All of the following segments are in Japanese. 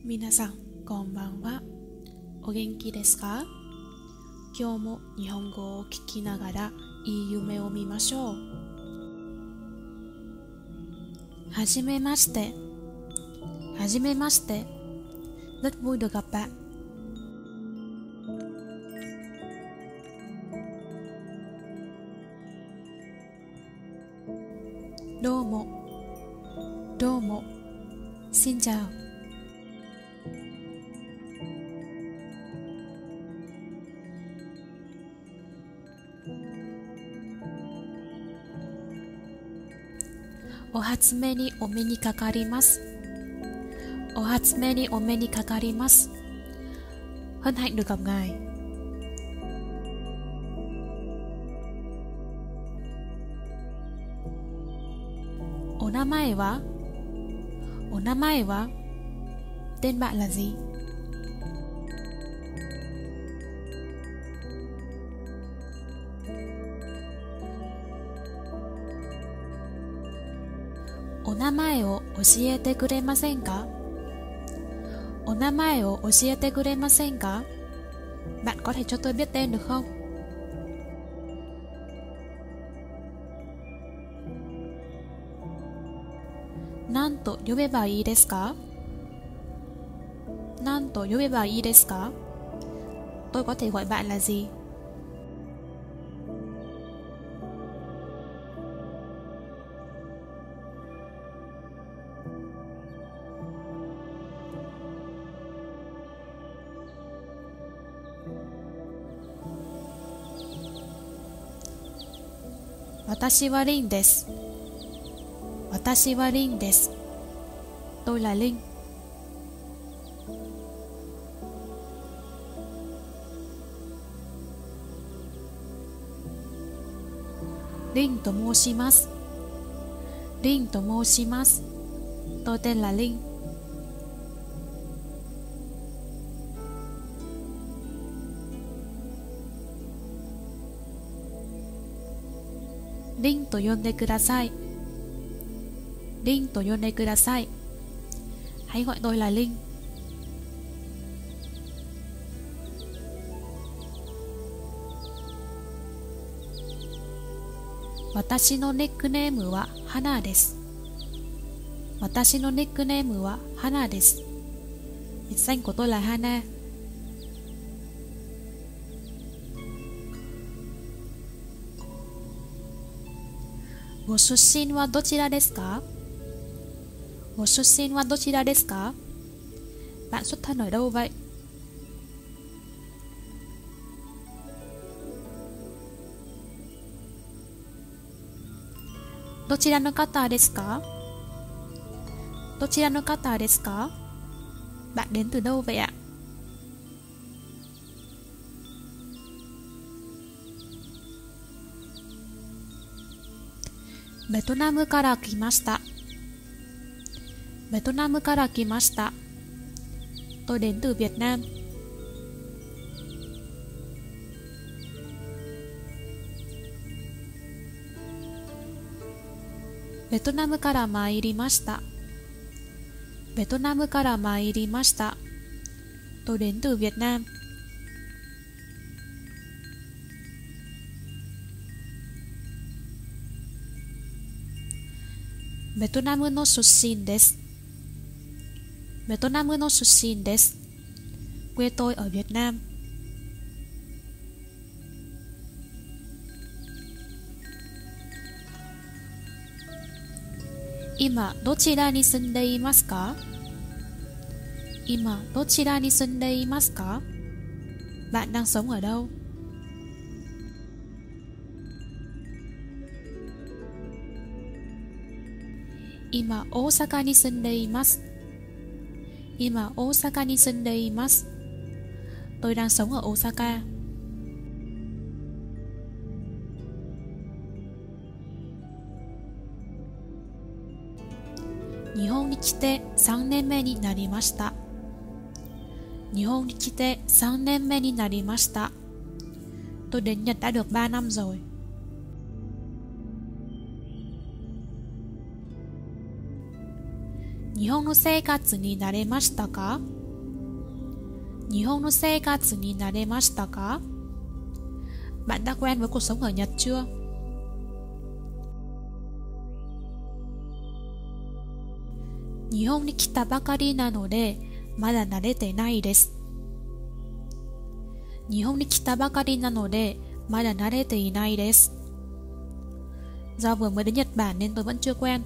皆さん、こんばんは。お元気ですか？今日も日本語を聞きながらいい夢を見ましょう。はじめまして。はじめまして。Rất vui được gặp bạn. どうも。どうも。Xin chào. お初めにお目にかかります。お初めにお目にかかります。Hân hạnh được gặp ngài. お名前は？お名前は？ Tên bạn là gì? お名前を教えてくれませんか？お名前を教えてくれませんか？ Bạn có thể cho tôi biết tên được không? 何と呼べばいいですか？何と呼べばいいですか？ Tôi có thể gọi bạn là gì? 私はリンです。私はリンです。Tôi là Linh. リンと申します。リンと申します。Tôi tên là Linh. リンと呼んでください。リンと呼んでください。Hãy gọi tôi là Linh. 私のニックネームは花です。私のニックネームは花です。Biệt danh của tôi là Hana. ご出身はどちらですか？ご出身はどちらですか？ Bạn xuất thân ở đâu vậy? どちらの方ですか？どちらの方ですか？ Bạn đến từ đâu vậy ạ? ベトナムから来ました。ベトナムから来ました。Tôi đến từ Việt Nam. ベトナムから参りました。ベトナムから参りました。Tôi đến từ Việt Nam. ベトナムの出身です。ベトナムの出身です。Quê tôi ở Việt Nam. 今どちらに住んでいますか？今どちらに住んでいますか？ Bạn đang sống ở đâu? 今大阪に住んでいます。今大阪に住んでいます。Tôi đang sống ở Osaka. 日本に来て3年目になりました。日本に来て3年目になりました。Tôi đến Nhật đã được 3 năm rồi. 日本の生活に慣れましたか？日本の生活に慣れましたか? Bạn đã quen với cuộc sống ở Nhật chưa? 日本に来たばかりなのでまだ慣れてないです。日本に来たばかりなのでまだ慣れていないです。Do vừa mới đến Nhật Bản nên tôi vẫn chưa quen.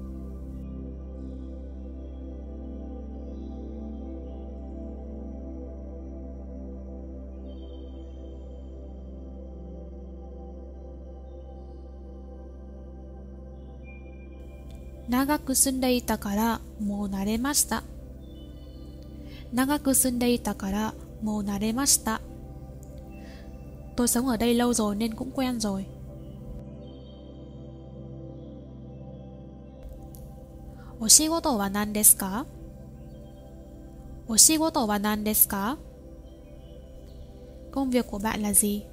長く住んでいたからもう慣れました。長く住んでいたからもう慣れました。Tôi sống ở đây lâu rồi nên cũng quen rồi. お仕事は何ですか？お仕事は何ですか? Công việc của bạn là gì?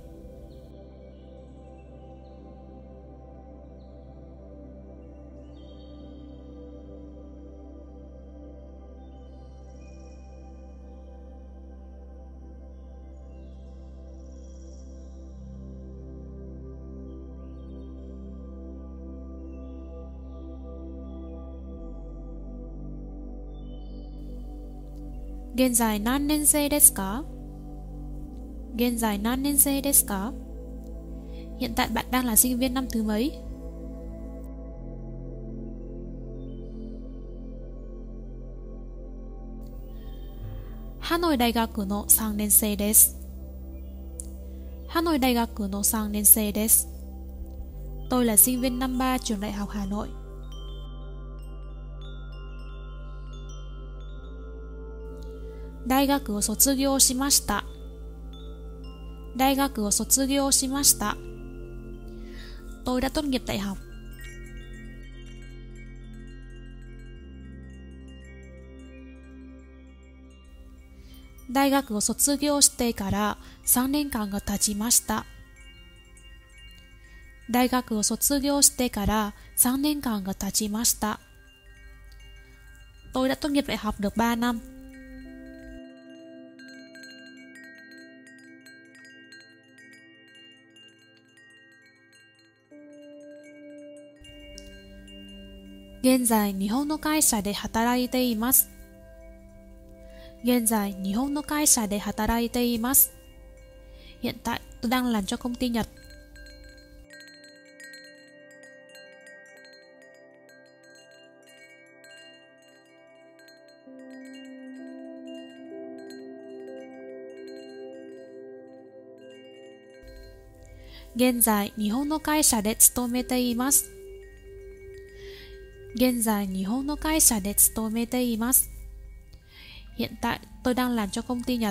現在何年生ですか? 現在何年生ですか? Hiện tại bạn đang là sinh viên năm thứ mấy? ハノイ大学の3年生です。ハノイ大学の3年生です。Tôi là sinh viên năm 3 trường đại học Hà Nội. 大学を卒業しました。大学を卒業しました。Tôi đã tốt nghiệp đại học. 大学を卒業してから3年間が経ちました。大学を卒業してから3年間が経ちました。Tôi đã tốt nghiệp đại học được 3 năm. 現在日本の会社で働いています。現在日本の会社で働いています。Hiện tại tôi đang làm cho công ty Nhật. 現在日本の会社で勤めています。現在日本の会社で勤めています。Hiện tại tôi đang làm cho công ty Nhật.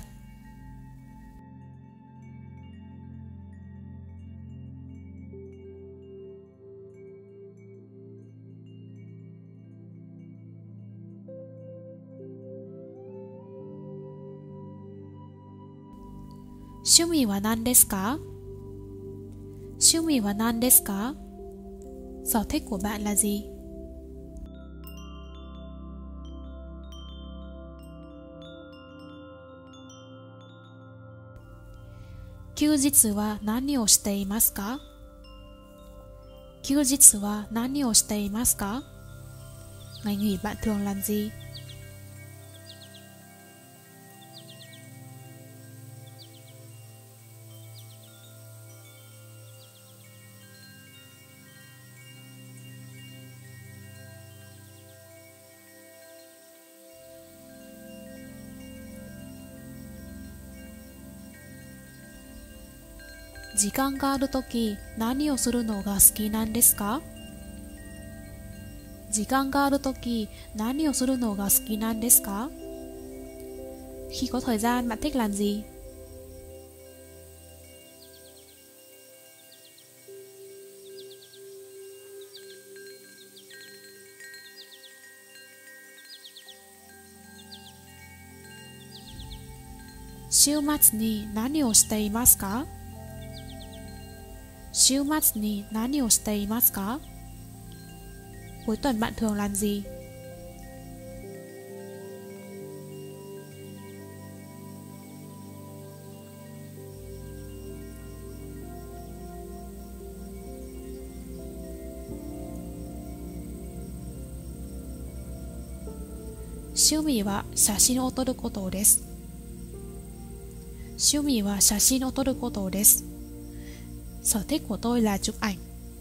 趣味は何ですか? 趣味は何ですか? Sở thích của bạn là gì? 休日は何をしていますか? 休日は何をしていますか? Ngày nghỉ bạn thường làm gì? 時間があるとき何をするのが好きなんですか? 時間があるとき何をするのが好きなんですか? Khi có thời gian bạn thích làm gì? 週末に何をしていますか? 週末に何をしていますか? Cuối tuần bạn thường làm gì? 趣味は写真を撮ることです。趣味は写真を撮ることです。Sở thích của tôi là chụp ảnh.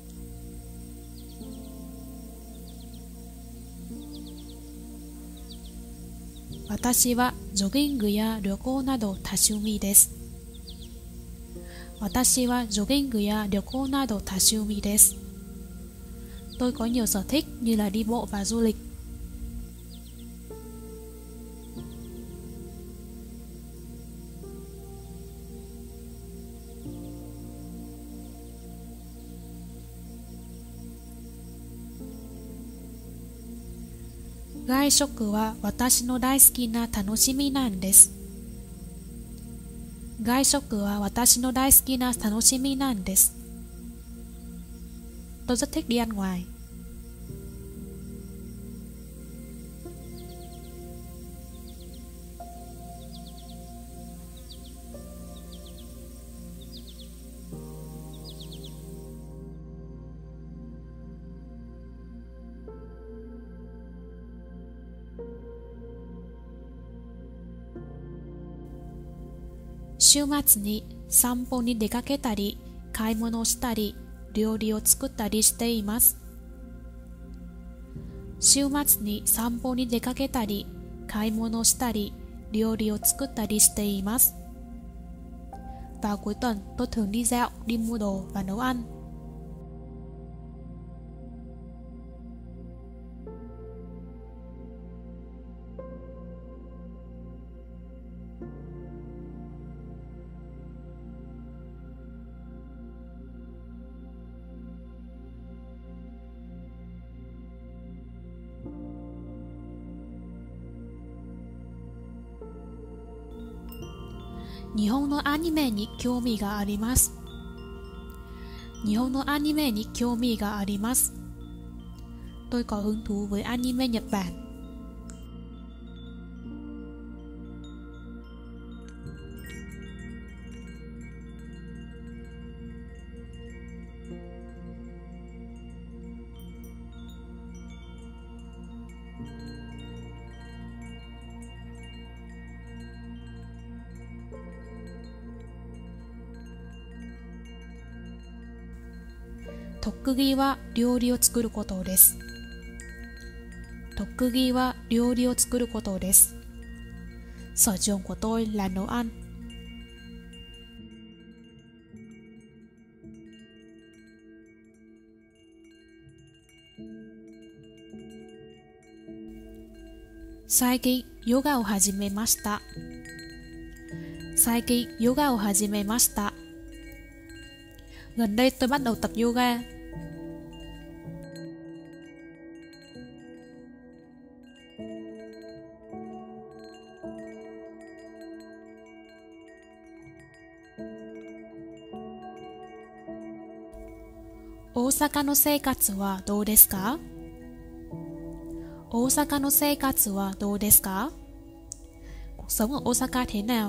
私はジョギングや旅行など多趣味です。私はジョギングや旅行など多趣味です。Tôi có nhiều sở thích như là đi bộ và du lịch. 外食は私の大好きな楽しみなんです。外食は私の大好きな楽しみなんです。Tôi rất thích đi ăn ngoài.週末に散歩に出かけたり、買い物をしたり、料理を作ったりしています。週末に散歩に出かけたり、買い物をしたり、料理を作ったりしています。Vào cuối tuần, tôi thường đi dạo, đi mua đồ và nấu ăn. Nhật Bảnのアニメに興味があります。日本のアニメに興味があります。Tôi có hứng thú với anime Nhật Bản. 特技は料理を作ることです。特技は料理を作ることです。Sở trường của tôi là nấu ăn. 最近ヨガを始めました。最近ヨガを始めました。Gần đây tôi bắt đầu tập yoga. 大阪の生活はどうですか？大阪の生活はどうですか？ Cuộc sống ở Osaka thế nào?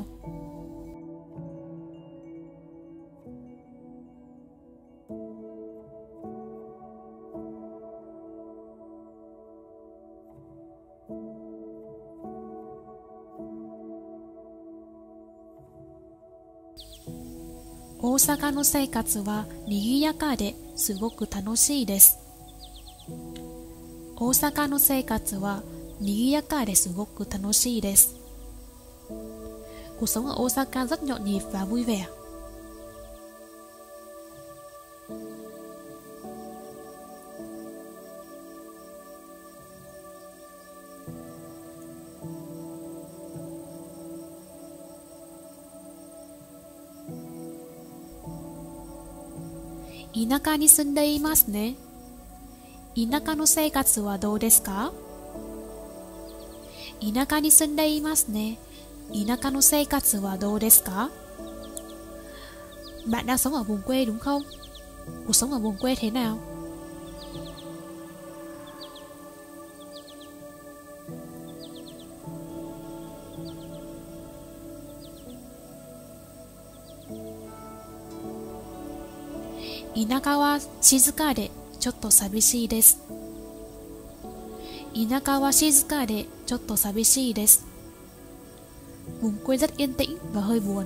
大阪の生活は賑やかですごく楽しいです。大阪の生活は賑やかですごく楽しいです。Cuộc sống ở Osaka rất nhộn nhịp và vui vẻ. 田舎に住んでいますね。田舎の生活はどうですか？田舎に住んでいますね。田舎の生活はどうですか？ Bạn đang sống ở vùng quê đúng không? Cuộc sống ở vùng quê thế nào? 田舎は静かでちょっと寂しいです。 田舎は静かでちょっと寂しいです。Vùng quê rất yên tĩnh và hơi buồn.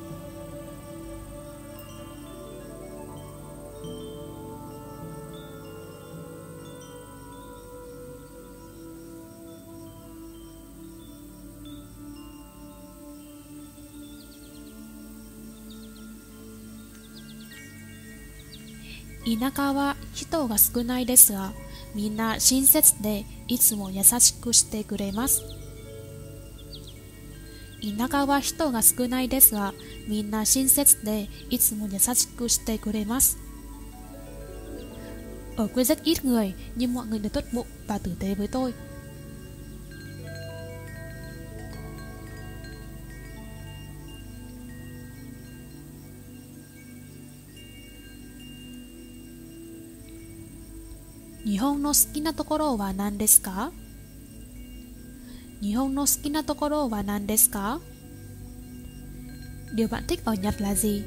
田舎は人が少ないですが、みんな親切でいつも優しくしてくれます。田舎は人が少ないですが、みんな親切でいつも優しくしてくれます。Ở quê rất ít người, nhưng mọi người đều tốt bụng và tử tế với tôi. Nihon no suki na tokoro wa nan desu ka? Nihon no suki na tokoro wa nan desu ka? Điều bạn thích ở Nhật là gì?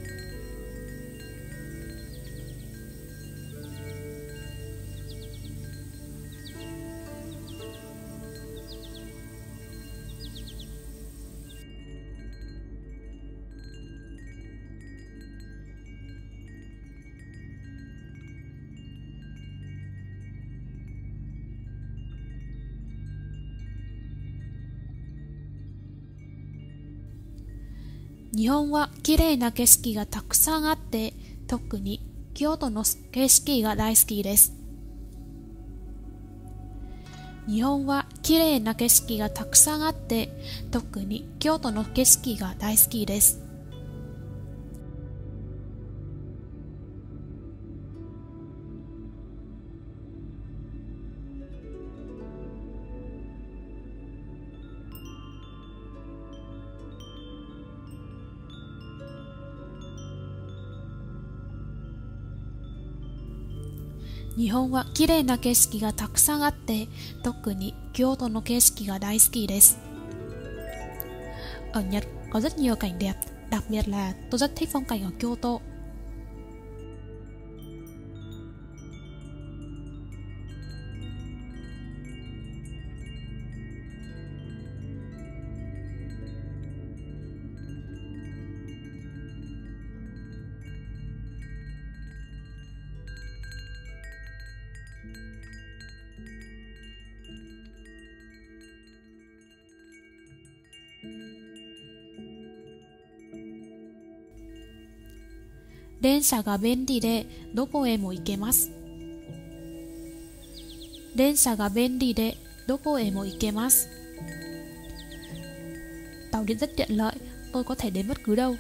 Nhậtは綺麗な景色がたくさんあって、特に京都の景色が大好きです。日本は綺麗な景色がたくさんあって、特に京都の景色が大好きです。日本は綺麗な景色がたくさんあって、特に京都の景色が大好きです。Ở Nhật có rất nhiều cảnh đẹp, đặc biệt là tôi rất thích phong cảnh ở Kyoto.電車が便利でどこへも行けます。電車が便利でどこへも行けます。Tàu điện rất tiện lợi, tôi có thể đến bất cứ đâu.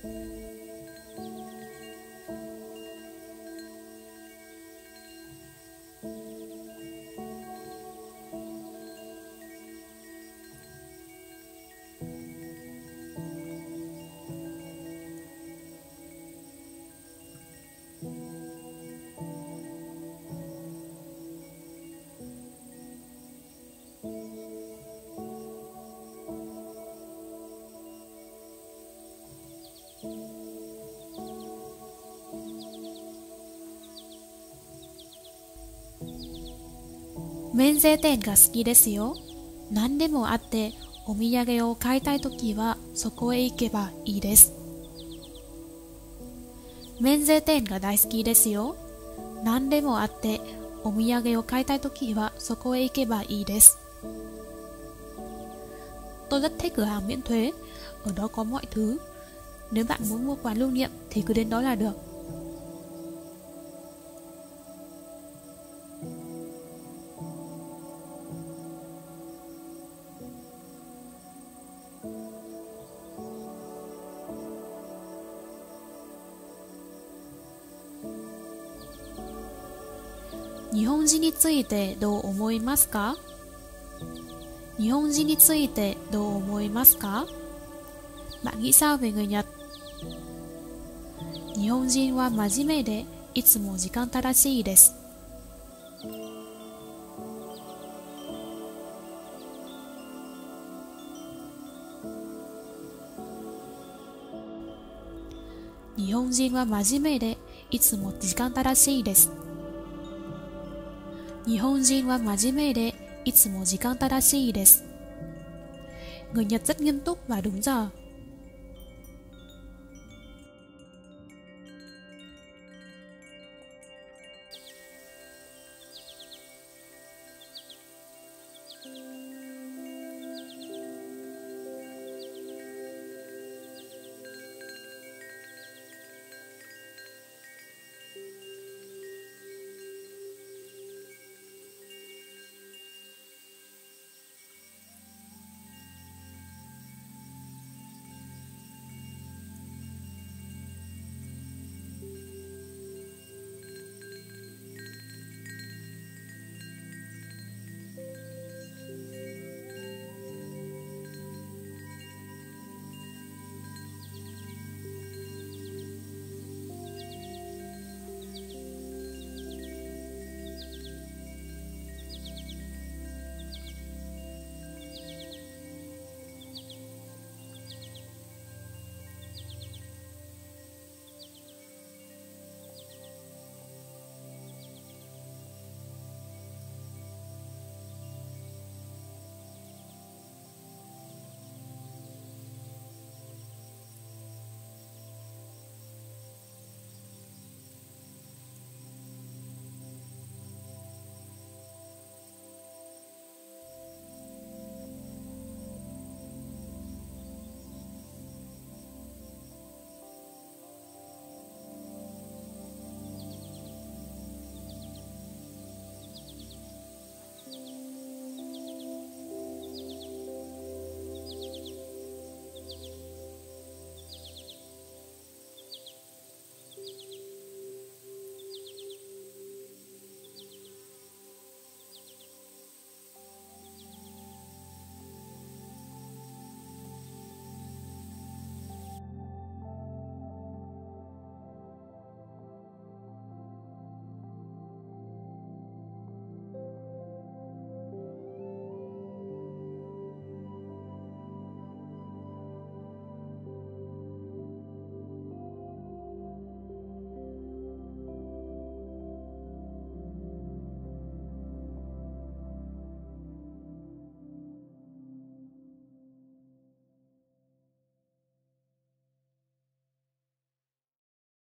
免税店が好きですよ。何でもあってお土産を買いたいときはそこへ行けばいいです。免税店が大好きですよ。何でもあってお土産を買いたいときはそこへ行けばいいです。Tôi rất thích cửa hàng miễn thuế, ở đó có mọi thứ. Nếu bạn muốn mua quà lưu niệm thì cứ đến đó là được. Nhật Bảnについてどう思いますか？日本人についてどう思いますか？ Bạn nghĩ sao về người Nhật? 日本人は真面目でいつも時間正しいです。日本人は真面目でいつも時間正しいです。日本人は真面目でいつも時間正しいです。Người Nhật rất nghiêm túc và đúng giờ.